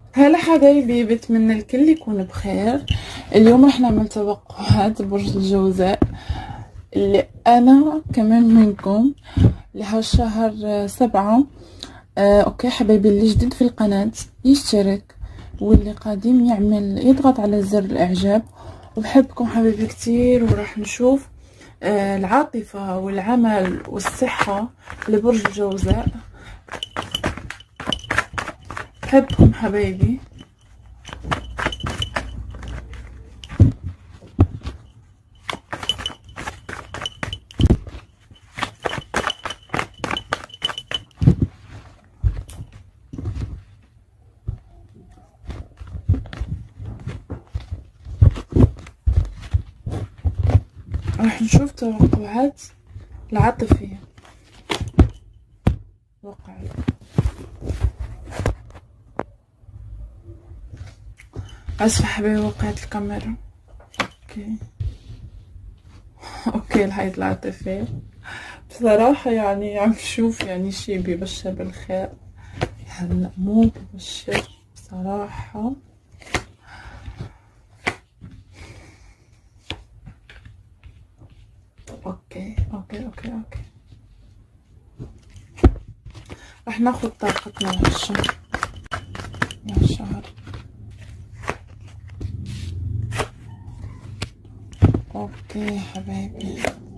هلا حبايبي، بتمنى الكل يكون بخير. اليوم رح نعمل توقعات برج الجوزاء اللي أنا كمان منكم لهالشهر 7. أوكي حبايبي، اللي جديد في القناة يشترك، واللي قادم يضغط على زر الإعجاب. وبحبكم حبايبي كتير، وراح نشوف العاطفة والعمل والصحة لبرج الجوزاء. بحبكم حبايبي. راح نشوف توقعات العاطفية واقعية. اسفة حبايبي، وقعت الكاميرا. اوكي الحياة العاطفية بصراحة يعني عم نشوف يعني شي بيبشر بالخير، هلا مو ببشر بصراحة. اوكي اوكي اوكي اوكي، رح ناخد طاقتنا لهالشهر. اوكي حبايبي،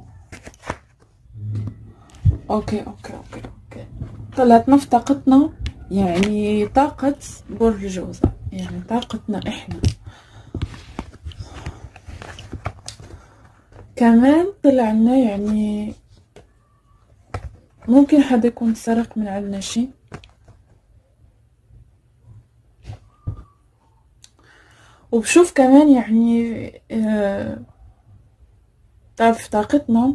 اوكي اوكي اوكي اوكي. طلعتنا في طاقتنا، يعني طاقة برج الجوزاء، يعني طاقتنا احنا. كمان طلعنا يعني ممكن حدا يكون سرق من عندنا شي، وبشوف كمان يعني تعرف طاقتنا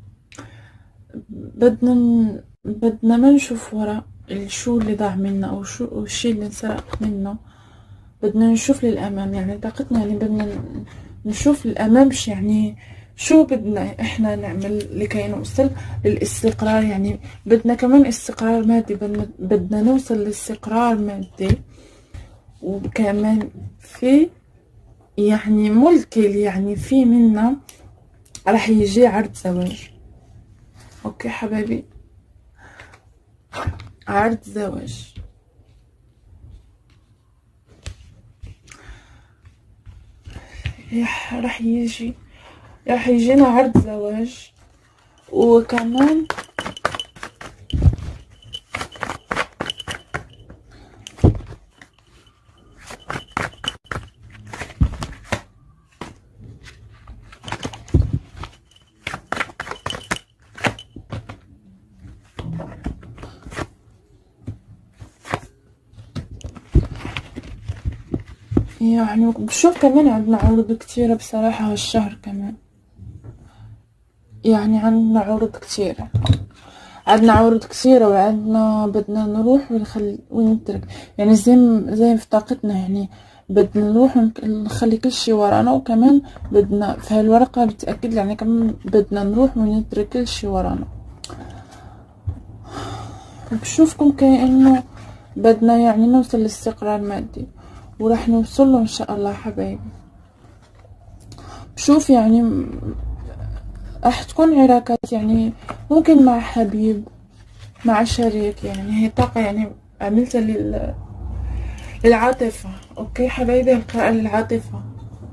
بدنا ما نشوف ورا شو اللي ضاع منا او شو الشي اللي انسرق منا. بدنا نشوف للامام، يعني طاقتنا يعني بدنا نشوف للامام. يعني شو بدنا احنا نعمل لكي نوصل للاستقرار. يعني بدنا كمان استقرار مادي، بدنا نوصل لاستقرار مادي. وكمان في يعني ملكي، يعني في منا راح يجي عرض زواج. اوكي حبايبي، عرض زواج. راح يجينا عرض زواج. وكمان يعني بشوف كمان عندنا عروض كتيرة بصراحة هالشهر كمان. يعني عندنا عروض كتيرة، وعندنا بدنا نروح ونترك. يعني زي في طاقتنا، يعني بدنا نروح ونخلي كل شي ورانا. وكمان بدنا في هالورقة بتأكد يعني كمان بدنا نروح ونترك كل شي ورانا. بشوفكم كأنه بدنا يعني نوصل لاستقرار مادي، وراح نوصل له ان شاء الله حبايبي. بشوف يعني راح تكون علاقات، يعني ممكن مع حبيب، مع شريك. يعني هي طاقة يعني عملتها للعاطفة. اوكي حبايبي، القراءة للعاطفة.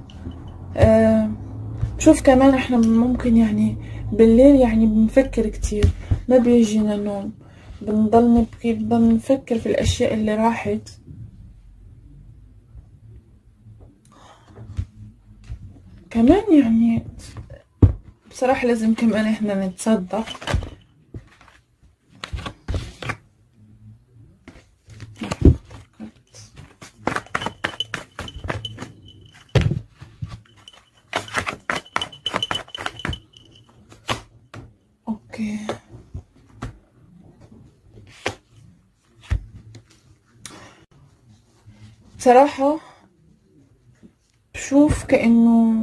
بشوف كمان احنا ممكن يعني بالليل يعني بنفكر كتير، ما بيجينا نوم، بنضل نبكي، بنضل نفكر في الاشياء اللي راحت. كمان يعني بصراحة لازم كمان احنا نتصدق. اوكي بصراحة بشوف كأنه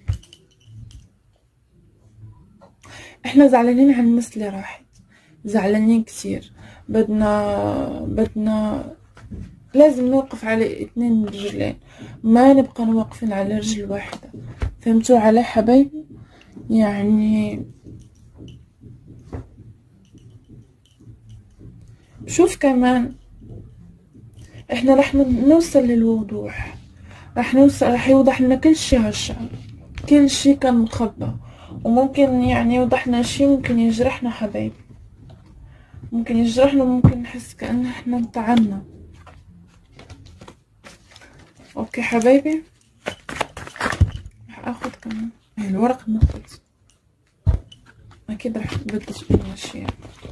احنا زعلانين عن الناس اللي راحت، زعلانين كتير. بدنا لازم نوقف على 2 رجلين، ما نبقى واقفين على رجل واحدة. فهمتوا علي حبايبي؟ يعني شوف كمان احنا راح نوصل للوضوح، راح يوضح لنا كل شي هالشعر، كل شي كان مخبى. وممكن يعني يوضحنا شي ممكن يجرحنا حبايبي، ممكن يجرحنا، ممكن نحس كأن احنا انتعنا. اوكي حبايبي، راح اخد كمان الورق النقط، اكيد راح تبدل بين اشياء.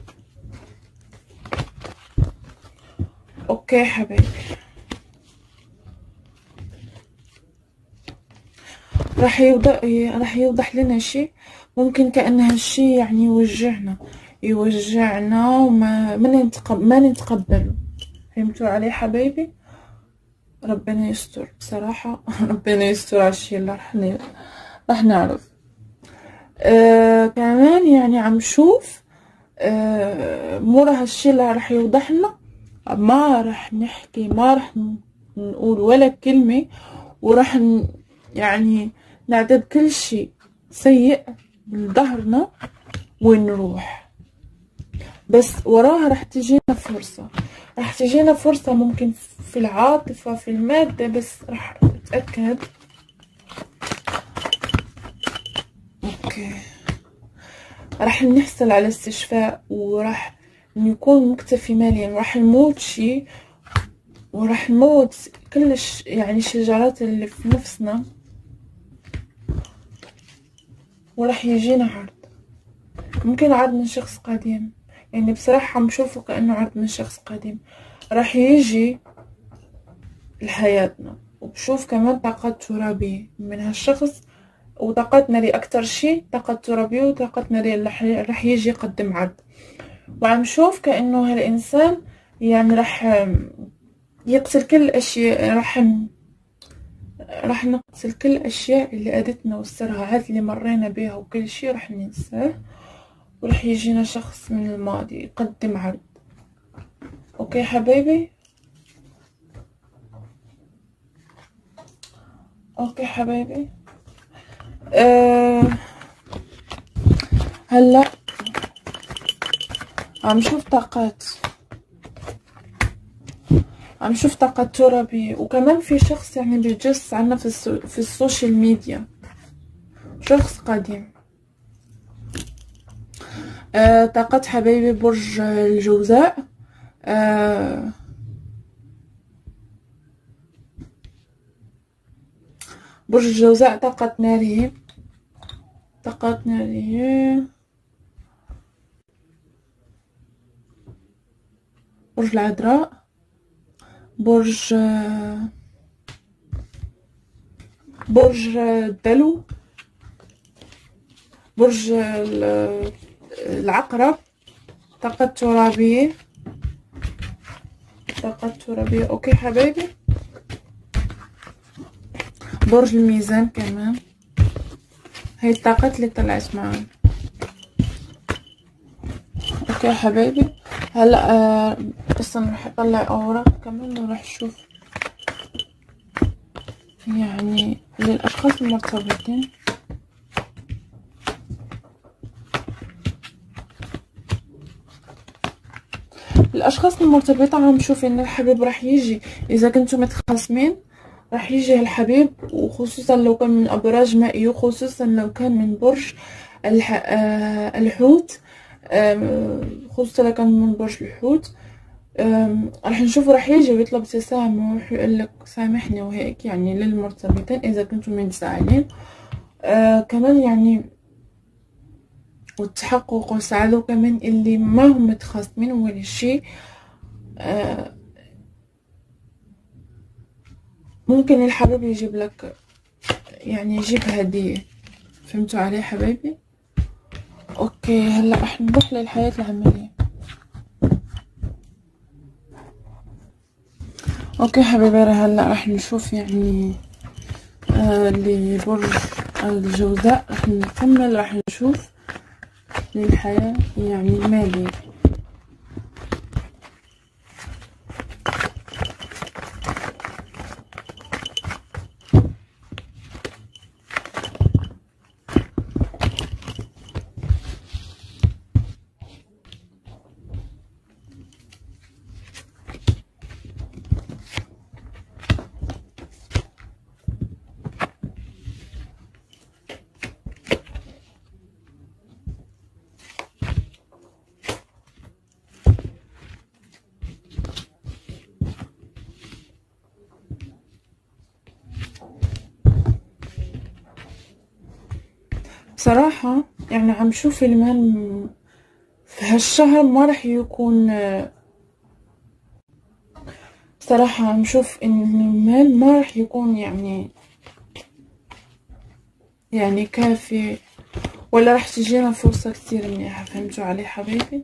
اوكي حبايبي، راح يوضح لنا شيء ممكن كأن هالشي يعني يوجعنا وما ما نتقبله. فهمتوا علي حبايبي؟ ربنا يستر بصراحة. ربنا يستر على الشي اللي راح نعرف. كمان يعني عم شوف مورا هالشي اللي راح يوضحنا، ما راح نحكي، ما راح نقول ولا كلمة، وراح يعني نعتبر كل شيء سيء بظهرنا ونروح. بس وراها راح تجينا فرصة ممكن في العاطفة، في المادة، بس راح اتأكد. اوكي، راح نحصل على استشفاء، وراح نكون مكتفي ماليا، وراح نموت شي، وراح نموت كلش يعني الشجرات اللي في نفسنا، وراح يجينا عرض، ممكن عرض من شخص قديم. يعني بصراحة عم شوفه كأنه عرض من شخص قديم راح يجي لحياتنا. وبشوف كمان طاقات ترابية من هالشخص، وطاقات نارية أكتر شي، طاقات ترابية وطاقات نارية اللي راح يجي يقدم عرض. وعم شوف كأنه هالإنسان يعني راح يقتل كل الأشياء، راح نقتل كل الأشياء اللي أذتنا والصراعات اللي مرينا بيها، وكل شي راح ننساه، وراح يجينا شخص من الماضي يقدم عرض. اوكي حبايبي؟ اوكي حبايبي. هلا عم شوف طاقات ترابية، وكمان في شخص يعني بيجس عنا في السوشيال ميديا، شخص قديم. طاقات حبايبي برج الجوزاء. برج الجوزاء طاقات نارية، برج العذراء، برج الدلو، برج العقرب، طاقات ترابية. اوكي حبايبي. برج الميزان كمان، هاي الطاقات اللي طلعت معانا. اوكي حبايبي. هلا بس انا راح اطلع اوراق كمان، وراح اشوف يعني للاشخاص المرتبطين. الاشخاص المرتبطة عم شوف ان الحبيب راح يجي، اذا كنتم متخاصمين راح يجي الحبيب، وخصوصا لو كان من ابراج مائية، وخصوصا لو كان من برج الحوت، خصوصا لو كان من برج الحوت. راح نشوفه راح يجي ويطلب تسامح، ويقول لك سامحني وهيك، يعني للمرتبطين اذا كنتم متزعلين. كمان يعني والتحقق والسعادة، وكمان اللي ما هم متخاصمين ولا شي، ممكن الحبيب يجيب لك، يعني يجيب هدية. فهمتوا علي حبايبي؟ اوكي، هلا راح نروح للحياة العملية. اوكي حبايبي، هلا راح نشوف يعني لبرج الجوزاء، راح نكمل، راح نشوف للحياة يعني المالية. بصراحة يعني عم شوف المال في هالشهر ما رح يكون. بصراحة عم شوف ان المال ما رح يكون يعني كافي، ولا رح تجينا فرصة كتير منيحة. فهمتوا علي حبايبي؟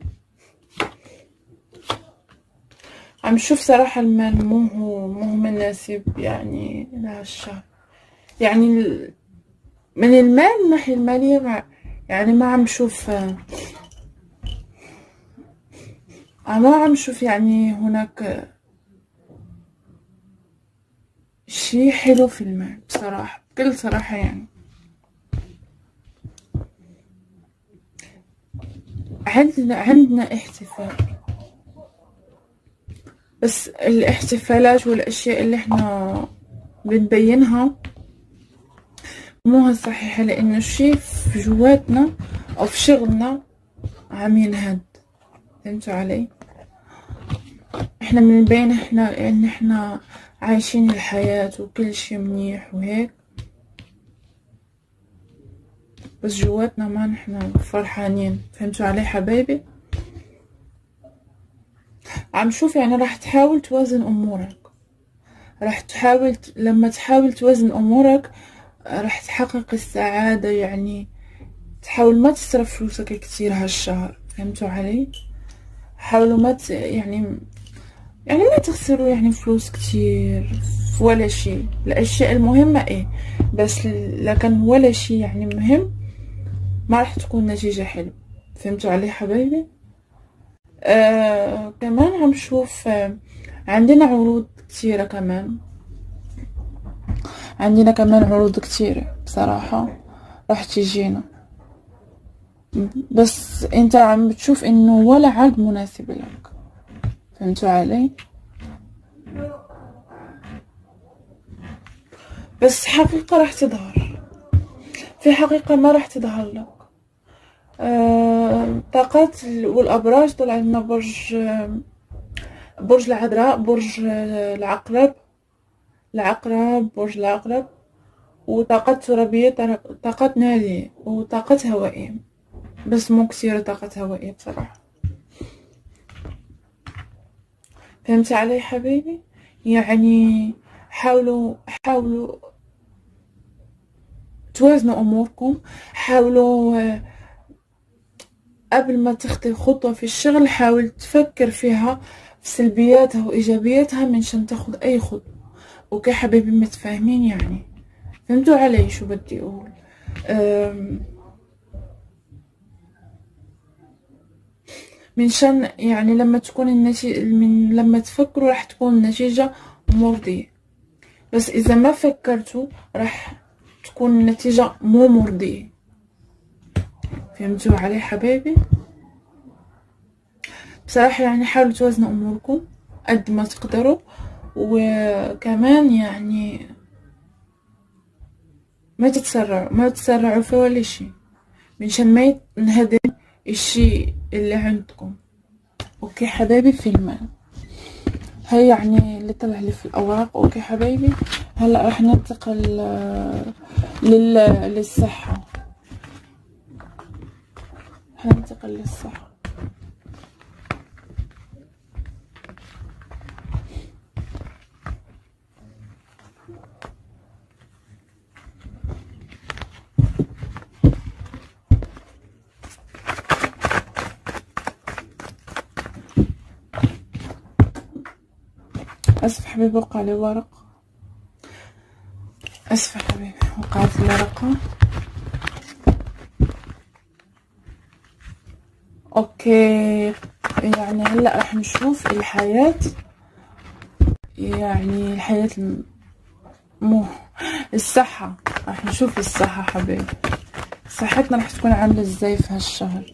عم شوف صراحة المال مو مناسب يعني لهالشهر. يعني من المال، من الناحية المالية يعني ما عم شوف، ما عم شوف يعني هناك شي حلو في المال بصراحة، بكل صراحة. يعني عندنا احتفال، بس الاحتفالات والاشياء اللي احنا بنبينها مو هالصحيحة، لانه الشي في جواتنا او في شغلنا عم ينهد. فهمتوا علي؟ احنا بنبين ان احنا عايشين الحياة وكل شي منيح وهيك، بس جواتنا ما نحنا فرحانين. فهمتوا علي حبايبي؟ عم شوف يعني راح تحاول توازن امورك، راح تحاول لما تحاول توازن امورك راح تحقق السعادة. يعني تحاول ما تصرف فلوسك كتير هالشهر. فهمتوا علي؟ حاولوا ما يعني ما تخسروا يعني فلوس كتير ولا شيء. الاشياء المهمة ايه بس، لكن ولا شيء يعني مهم ما راح تكون نتيجة حلوة. فهمتوا علي حبايبي؟ كمان عم شوف عندنا عروض كتيرة كمان، عندنا كمان عروض كتيرة بصراحة راح تجينا، بس انت عم بتشوف انه ولا عرض مناسب لك. فهمتوا علي؟ بس حقيقة راح تظهر، في حقيقة ما راح تظهر لك. طاقات والأبراج طلع لنا برج العذراء، برج العقرب، برج العقرب، وطاقات ترابية، طاقات نارية، وطاقات هوائية، بس مو كثيرة طاقات هوائية بصراحة. فهمتي علي حبيبي؟ يعني حاولوا توازنوا أموركم. حاولوا قبل ما تخطي خطوة في الشغل حاول تفكر فيها في سلبياتها وإيجابياتها منشان تاخد أي خطوة. أوكي حبيبي؟ متفاهمين يعني؟ فهمتوا علي شو بدي أقول؟ منشان يعني لما تكون النتيجة لما تفكروا راح تكون النتيجة مرضية، بس إذا ما فكرتوا راح تكون النتيجة مو مرضية. فهمتوا علي حبايبي؟ بصراحة يعني حاولوا توازنوا أموركم قد ما تقدروا، وكمان يعني ما تتسرعوا في ولا شي منشان ما ينهدم الشي اللي عندكم. اوكي حبايبي؟ في المال هاي يعني اللي طلع لي في الاوراق. اوكي حبايبي؟ هلا راح ننتقل للصحة. هننتقل للصحة. اسف حبيبي وقع لي ورق، اسف حبيبي وقعت لي ورقة. اوكي يعني هلا راح نشوف الحياة، يعني الحياة مو الصحة. راح نشوف الصحة حبيبي، صحتنا راح تكون عاملة ازاي في هالشهر.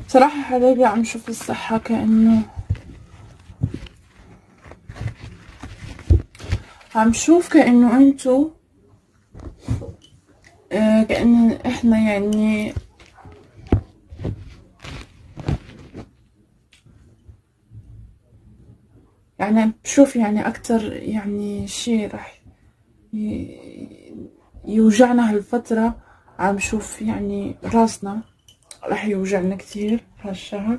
بصراحة حبايبي عم شوف الصحة كأنه عم شوف كأنه انتو كأن احنا يعني بشوف يعني اكتر يعني شي راح يوجعنا هالفترة. عم شوف يعني راسنا راح يوجعنا كتير هالشهر.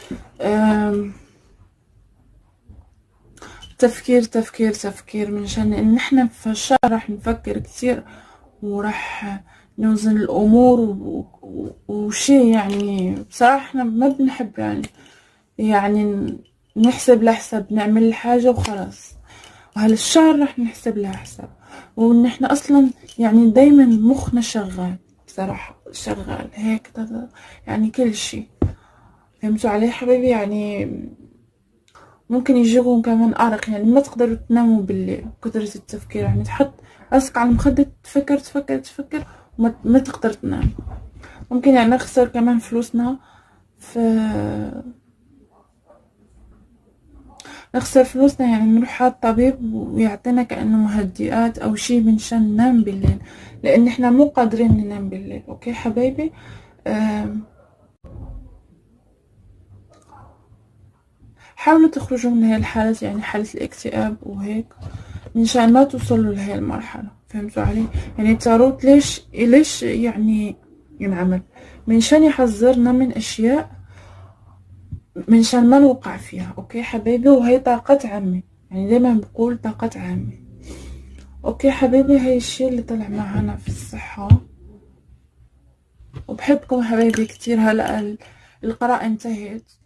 تفكير تفكير تفكير، منشان ان احنا في هالشهر راح نفكر كتير وراح نوزن الامور وشي يعني بصراحة احنا ما بنحب يعني نحسب لحسب نعمل الحاجة وخلاص، وهالشهر راح نحسب لها حساب، وان احنا اصلا يعني دايما مخنا شغال بصراحة شغال هيك يعني كل شي. فهمتوا علي حبيبي؟ يعني ممكن يجيكم كمان أرق، يعني ما تقدروا تناموا بالليل كثرة التفكير، يعني تحط راسك على المخدة تفكر تفكر تفكر وما ما تقدر تنام. ممكن يعني نخسر كمان فلوسنا نخسر فلوسنا، يعني نروح على الطبيب ويعطينا كأنه مهدئات أو شي منشان ننام بالليل، لأن احنا مو قادرين ننام بالليل. أوكي حبايبي؟ حاولوا تخرجوا من هاي الحالة، يعني حالة الاكتئاب وهيك، منشان ما توصلوا لهي المرحلة. فهمتوا علي؟ يعني التاروت ليش يعني ينعمل؟ منشان يحذرنا من أشياء منشان ما نوقع فيها. أوكي حبايبي؟ وهي طاقة عامة، يعني دايما بقول طاقة عامة. أوكي حبايبي؟ هاي الشي اللي طلع معنا في الصحة، وبحبكم حبايبي كتير. هلأ القراءة انتهت،